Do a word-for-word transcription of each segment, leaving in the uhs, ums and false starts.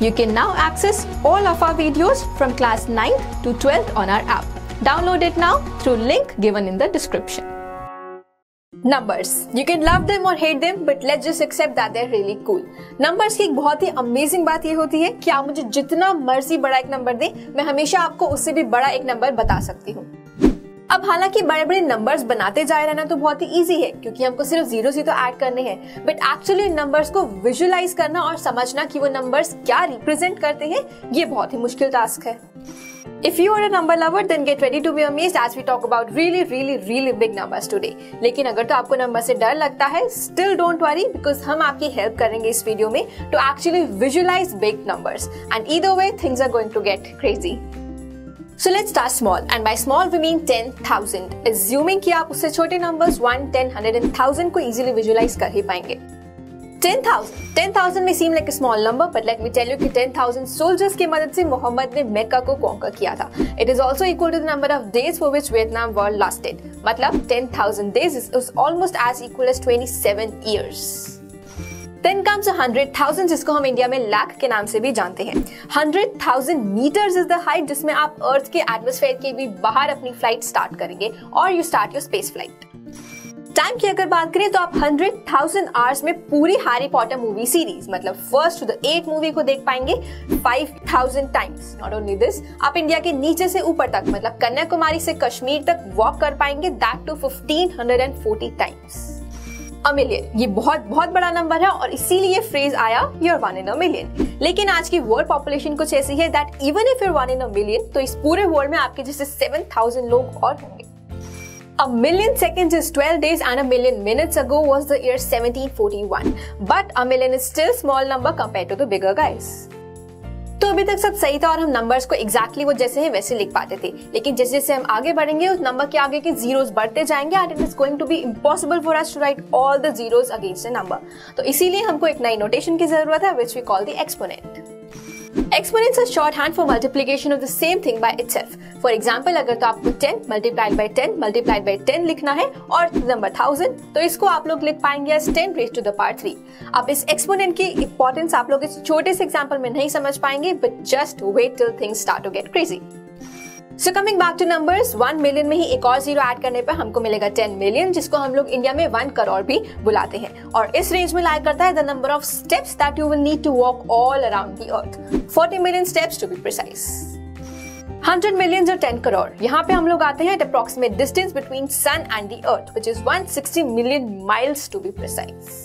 You can now access all of our videos from class ninth to twelfth on our app. Download it now through link given in the description. Numbers. You can love them or hate them, but let's just accept that they're really cool. Numbers की एक बहुत ही amazing बात ये होती है कि आप मुझे जितना मर्जी बड़ा एक नंबर दें, मैं हमेशा आपको उससे भी बड़ा एक नंबर बता सकती हूँ। अब हालांकि बड़े बड़े नंबर्स बनाते जाए रहना तो बहुत ही इजी है, क्योंकि हमको सिर्फ जीरो ही तो ऐड करने हैं, बट एक्चुअली नंबर्स को विजुअलाइज करना और समझना कि वो नंबर्स क्या रिप्रेजेंट करते हैं, ये बहुत ही मुश्किल टास्क है। If you are a number lover, then get ready to be amazed as we talk about really, really, really big numbers today. लेकिन अगर तो आपको नंबर से डर लगता है, still don't worry because हम आपकी हेल्प करेंगे इस वीडियो में to actually visualize big numbers. And either way, things are going to get crazy. So let's start small, and by small we mean ten thousand. Assuming कि आप उससे छोटे numbers one, ten, one hundred and one thousand को easily visualize कर ही पाएंगे. ten thousand. ten thousand may seem like a small number, but let me tell you कि ten thousand soldiers की मदद से मोहम्मद ने मक्का को कॉन्कर किया था. It is also equal to the number of days for which Vietnam war lasted. मतलब ten thousand days is, is almost as equal as twenty-seven years. Then comes a hundred thousand, जिसको हम India में लाख के नाम से भी जानते हैं. hundred thousand meters is the height जिसमें आप अर्थ के एटमॉस्फेयर के भी बाहर अपनी फ्लाइट स्टार्ट करेंगे और you start your space flight. Time की अगर बात करें तो आप hundred thousand आवर्स में पूरी हैरी पॉटर मूवी सीरीज मतलब first to the eight movie को देख पाएंगे five thousand times. Not only this, आप इंडिया के नीचे से ऊपर तक मतलब कन्याकुमारी से कश्मीर तक वॉक कर पाएंगे, that too fifteen forty times. A million, ये बहुत बहुत बड़ा नंबर है और इसीलिए ये फ्रेज आया you're one in a million. लेकिन आज की वर्ल्ड पॉपुलेशन कुछ ऐसी है that even if you're one in a million तो इस पूरे वर्ल्ड में आपके जैसे seven thousand लोग और होंगे. A million seconds is twelve days and a million minutes ago was the year seventeen forty-one. But a million is still small number compared to the bigger guys. तो अभी तक सब सही था और हम नंबर्स को एग्जैक्टली वो जैसे हैं वैसे लिख पाते थे, लेकिन जैसे जैसे हम आगे बढ़ेंगे उस नंबर के आगे के जीरोस बढ़ते जाएंगे and it is going to be impossible for us to write all the zeros against a number. तो इसीलिए हमको एक नई नोटेशन की जरूरत है which we call the exponent. Exponents are shorthand for multiplication of the same thing by itself. For example, अगर तो आपको ten multiplied by ten multiplied by ten लिखना है और नंबर thousand, तो इसको आप लोग लिख पाएंगे as ten raised to the power three. अब इस एक्सपोनेंट की इंपॉर्टेंस आप लोग इस छोटे से एग्जांपल में नहीं समझ पाएंगे, but just wait till things start to get crazy. So coming back to numbers, one million में ही एक और जीरो ऐड करने पर हमको मिलेगा ten million, जिसको हम लोग इंडिया में one करोड़ भी बुलाते हैं. और इस रेंज में लाया करता है the number of steps that you will need to walk all around the earth. forty million steps to be precise. one hundred millions or ten crore. यहाँ पे हम लोग आते हैं at approximate distance between sun and the earth, which is one hundred sixty million miles to be precise.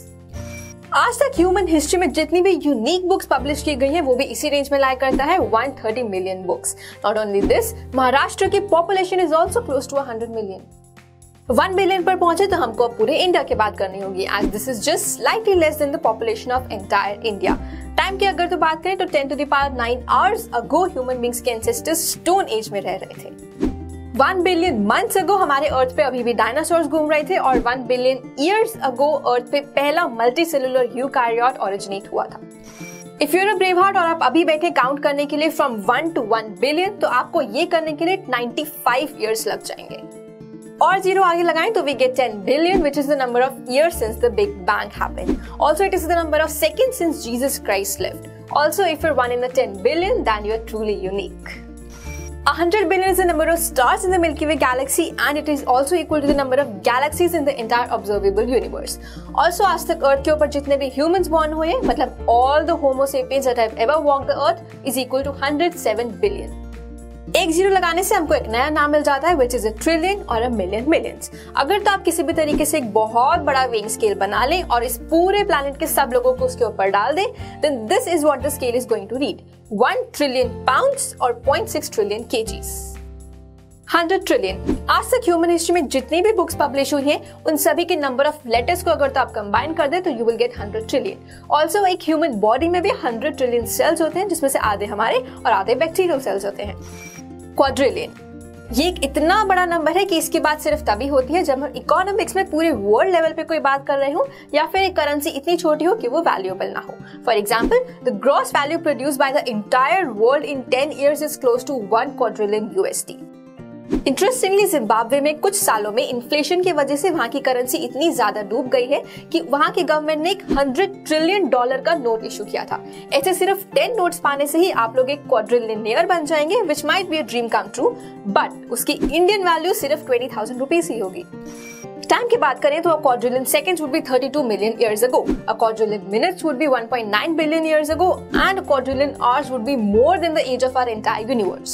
आज तक human history में जितनी भी यूनिक बुक्स पब्लिश की गई हैं वो भी इसी रेंज में लाया करता है one hundred thirty million books. Not only this, Maharashtra की population is also close to one hundred million. one billion पर पहुंचे तो हमको अब पूरे इंडिया की बात करनी होगी as this is just slightly less than the population of entire India. Time की अगर तो बात करें तो ten to the power nine hours ago human beings के एंसेस्टर्स स्टोन एज में रह रहे थे. one बिलियन मंथ्स अगो हमारे अर्थ पे अभी भी डायनासोर्स घूम रहे थे और one billion years ago earth पे पहला मल्टी सेलुलर यूकैरियोट ओरिजिनेट हुआ था. If you're a brave heart और आप अभी बैठे काउंट करने के लिए from one to one billion, तो आपको ये करने के लिए ninety-five इयर्स लग जाएंगे. और जीरो आगे लगाएं तो we get ten billion, which is the number of years since the Big Bang happened. Also, it is the number of seconds since Jesus Christ lived. Also, if you're one in the ten billion, then you're truly unique. one hundred billion is the number of stars in the Milky Way galaxy and it is also equal to the number of galaxies in the entire observable universe. Also, आज तक अर्थ के ऊपर जितने भी humans born हुए हैं, मतलब all the Homo sapiens that have ever walked the earth is equal to one hundred seven billion. एक जीरो लगाने से हमको एक नया नाम मिल जाता है which is a trillion और a million millions. अगर तो आप किसी भी तरीके से एक बहुत बड़ा weighing scale बना लें और इस पूरे planet के सब लोगों को उसके ऊपर डाल दें, then this is what the scale is going to read. one trillion pounds और zero point six trillion kgs. one hundred trillion. आज तक ह्यूमन हिस्ट्री में जितनी भी बुक्स पब्लिश हुई हैं, उन सभी के नंबर ऑफ लेटर्स को अगर तो आप कंबाइन कर दें तो you will get one hundred trillion. Also एक ह्यूमन बॉडी में भी one hundred trillion सेल्स होते हैं, जिसमें से आधे हमारे और आधे बैक्टीरियल सेल्स होते हैं. क्वाड्रिलियन, ये एक इतना बड़ा नंबर है कि इसकी बात सिर्फ तभी होती है जब हम इकोनॉमिक्स में पूरे वर्ल्ड लेवल पे कोई बात कर रहे हो या फिर एक करेंसी इतनी छोटी हो कि वो वैल्यूएबल ना हो. For example, the gross value produced by the entire world in ten years is close to one quadrillion U S D. Interestingly Zimbabwe में कुछ सालों में इन्फ्लेशन की वजह से वहाँ की करेंसी इतनी ज्यादा डूब गई है कि वहाँ की गवर्नमेंट ने एक हंड्रेड ट्रिलियन डॉलर का नोट इशू किया था। ऐसे सिर्फ टेन नोट्स पाने से ही आप लोग एक क्वाड्रिलियनियर बन जाएंगे, which might be a dream come true, but उसकी इंडियन वैल्यू सिर्फ ट्वेंटी थाउजेंड रुपीज ही होगी। टाइम की बात करें तो a quadrillion seconds would be thirty-two million years ago, a quadrillion minutes would be one point nine billion years ago, and a quadrillion hours would be more than the age of our entire universe.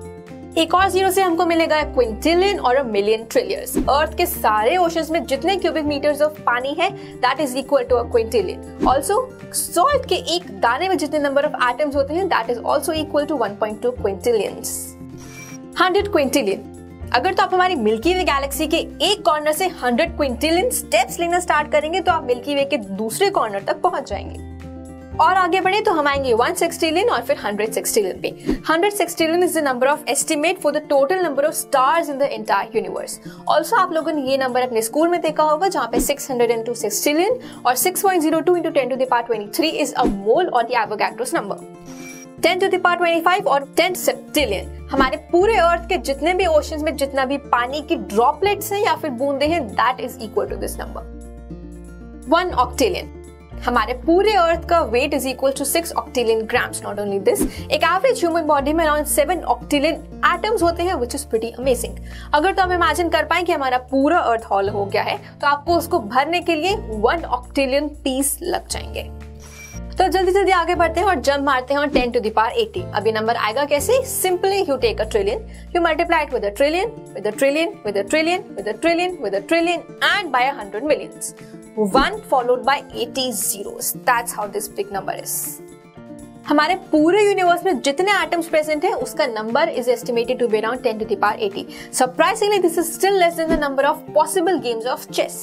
एक और zero से हमको मिलेगा Quintillion और a million trillions. अर्थ के सारे oceans में जितने क्यूबिक मीटर्स ऑफ पानी है that is equal to a quintillion. Also salt के एक दाने में जितने नंबर ऑफ एटम्स होते हैं that is also equal to one point two quintillions. Hundred quintillion. अगर तो आप हमारी मिल्की वे गैलेक्सी के एक कॉर्नर से हंड्रेड क्विंटिलियन स्टेप्स लेना स्टार्ट करेंगे तो आप मिल्की वे के दूसरे कॉर्नर तक पहुंच जाएंगे। और आगे बढ़े तो हम आएंगे वन सेक्सटिलियन और फिर हंड्रेड सेक्सटिलियन पे। Hundred sextillion is the number of estimate for the total number of stars in the entire universe. Also आप लोगों ने ये नंबर अपने स्कूल में देखा होगा जहाँ पे सिक्स हंड्रेड टू सेक्सटिलियन और six point zero two into ten to the power twenty three is a mole और the Avogadro's number. Ten to the power twenty five और टेन सेप्टिलियन हमारे पूरे अर्थ के जितने भी ओशंस में जितना भी पानी की ड्रॉपलेट्स हैं या फिर बूंदे हैं that is equal to this number. One octillion हमारे पूरे अर्थ का weight is equal to six octillion grams. Not only this, एक एवरेज ह्यूमन बॉडी में अराउंड सेवन ऑक्टिलियन एटम्स होते हैं व्हिच इज प्रीटी अमेजिंग। अगर तो आप इमेजिन कर पाए कि हमारा पूरा अर्थ हॉल हो गया है तो आपको उसको भरने के लिए वन ऑक्टिलियन पीस लग जाएंगे। तो जल्दी जल्दी आगे बढ़ते हैं और जंप मारते हैं ten to the power eighty. अब ये नंबर आएगा कैसे? Simply you take a trillion, you multiply it with a trillion with a trillion with a trillion with a trillion with a trillion and by hundred millions. one followed by eighty zeros. That's how this big number is. हमारे पूरे universe में जितने atoms present हैं उसका number is estimated to be around ten to the power eighty. Surprisingly this is still less than the number of possible games of chess.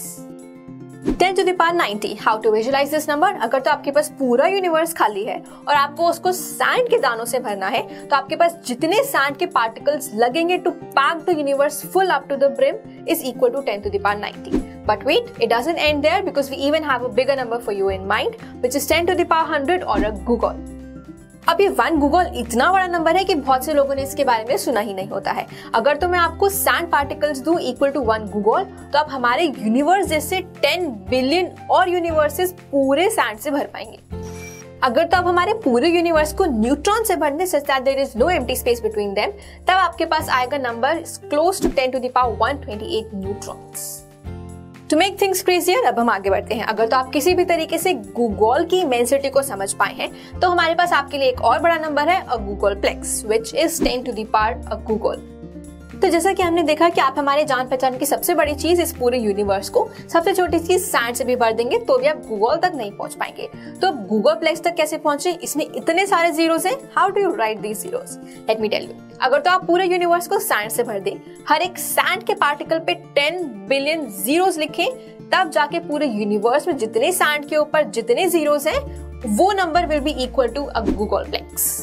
Ten to the power ninety. How to visualise this number? अगर तो आपके पास पूरा universe खाली है और आपको उसको sand के दानों से भरना है तो आपके पास जितने सैंड के पार्टिकल्स लगेंगे to pack the universe full up to the brim is equal to ten to the power ninety. But wait, it doesn't end there because we even have a bigger number for you in mind, which is ten to the power one hundred or a googol. अब ये one Google इतना बड़ा number है कि बहुत से लोगों ने इसके बारे में सुना ही नहीं होता है. अगर तो मैं आपको सैंड पार्टिकल्स दूं इक्वल टू वन गूगल तो आप हमारे यूनिवर्स जैसे टेन बिलियन और यूनिवर्सेस पूरे सैंड से भर पाएंगे. अगर तो आप हमारे पूरे यूनिवर्स को न्यूट्रॉन से भरने such that there is no empty space between them, तब आपके पास आएगा number close to ten to the power one twenty eight neutrons. To make things crazier अब हम आगे बढ़ते हैं. अगर तो आप किसी भी तरीके से गूगल की इमेंसिटी को समझ पाए हैं तो हमारे पास आपके लिए एक और बड़ा नंबर है, a googolplex, which is ten to the power a googol. तो जैसा कि हमने देखा कि आप हमारे जान पहचान की सबसे बड़ी चीज इस पूरे यूनिवर्स को सबसे छोटी चीज सैंड से भी भर देंगे तो भी आप गूगल तक नहीं पहुंच पाएंगे. तो अब गोगोलप्लेक्स तक कैसे पहुंचे? इसमें इतने सारे जीरोस हैं. How do you write these zeros? Let me tell you. अगर तो आप पूरे यूनिवर्स को सैंड से भर दें, हर एक सैंड के पार्टिकल पे टेन बिलियन जीरोस लिखें, तब जाके पूरे यूनिवर्स में जितने सैंड के ऊपर जितने जीरोस हैं वो number will be equal to a googolplex.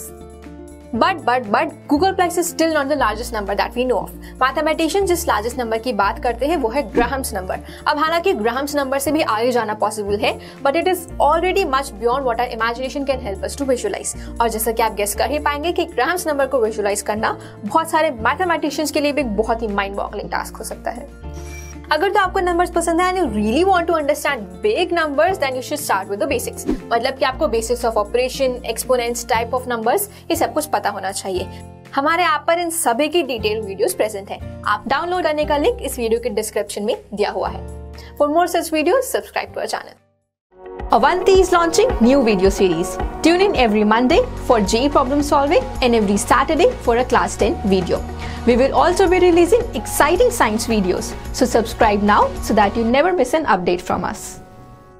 But but but googolplex is still not the largest number that we know of. Mathematicians जिस largest number की बात करते हैं वो है Graham's number. अब हालांकि Graham's number से भी आगे जाना possible है, but it is already much beyond what our imagination can help us to visualize. और जैसा कि आप guess कर ही पाएंगे कि Graham's number को visualize करना बहुत सारे mathematicians के लिए भी एक बहुत ही mind-boggling task हो सकता है. अगर तो आपको नंबर्स पसंद है and you really want to understand big numbers then you should start with the basics. मतलब कि आपको basics of operation, exponents, type of numbers, ये सब कुछ पता होना चाहिए. हमारे ऐप पर इन सभी की डिटेल वीडियोस प्रेजेंट हैं. आप डाउनलोड करने का लिंक इस वीडियो के डिस्क्रिप्शन में दिया हुआ है. For more such videos subscribe to our channel. Avanti is launching new video series. Tune in every Monday for J E E problem solving and every Saturday for a class ten video. We will also be releasing exciting science videos. So subscribe now so that you never miss an update from us.